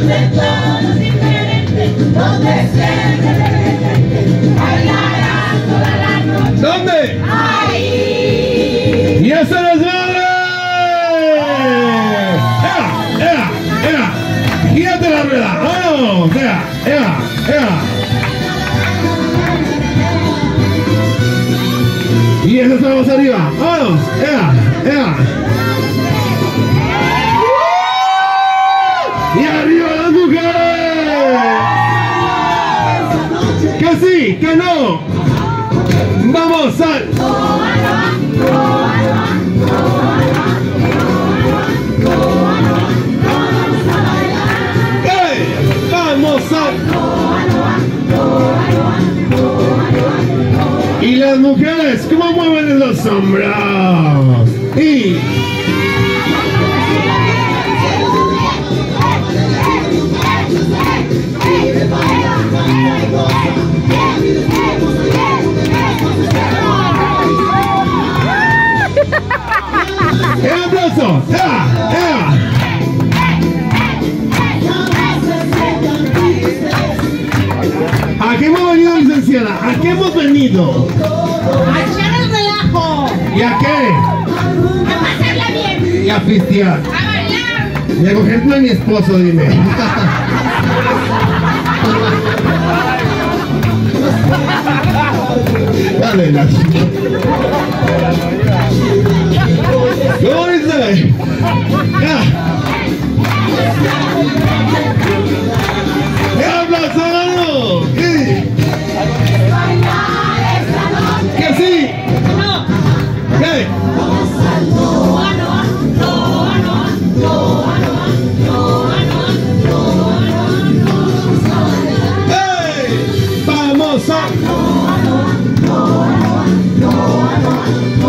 donde todos diferentes, donde siempre bailarán toda la noche. ¿Dónde? Ahí. ¡Y eso nos vale! ¡Ea! ¡Ea! ¡Ea! ¡Gírate la rueda! ¡Vamos! ¡Ea! ¡Ea! ¡Ea! Y eso estamos arriba. ¡Vamos! ¡Ea! ¡Ea! ¡Y arriba las mujeres! ¡Que sí! ¡Que no! ¡Vamos! ¡Sal! ¡Hey! ¡Vamos! ¡Sal! Y las mujeres, ¿cómo mueven los hombros? Y... ¡El aplauso! ¡Ea! ¡Ea! ¿A qué hemos venido, licenciada? ¿A qué hemos venido? A echar el relajo. ¿Y a qué? A pasarla bien. Y a pistear. A bailar. Y a cogerme a mi esposo, dime. Dale, Nacho. ¿Cómo dice? ¡Ya! ¡El aplauso, mano! ¡Que sí! No. ¿Qué? ¡Hey! ¡Vamos a!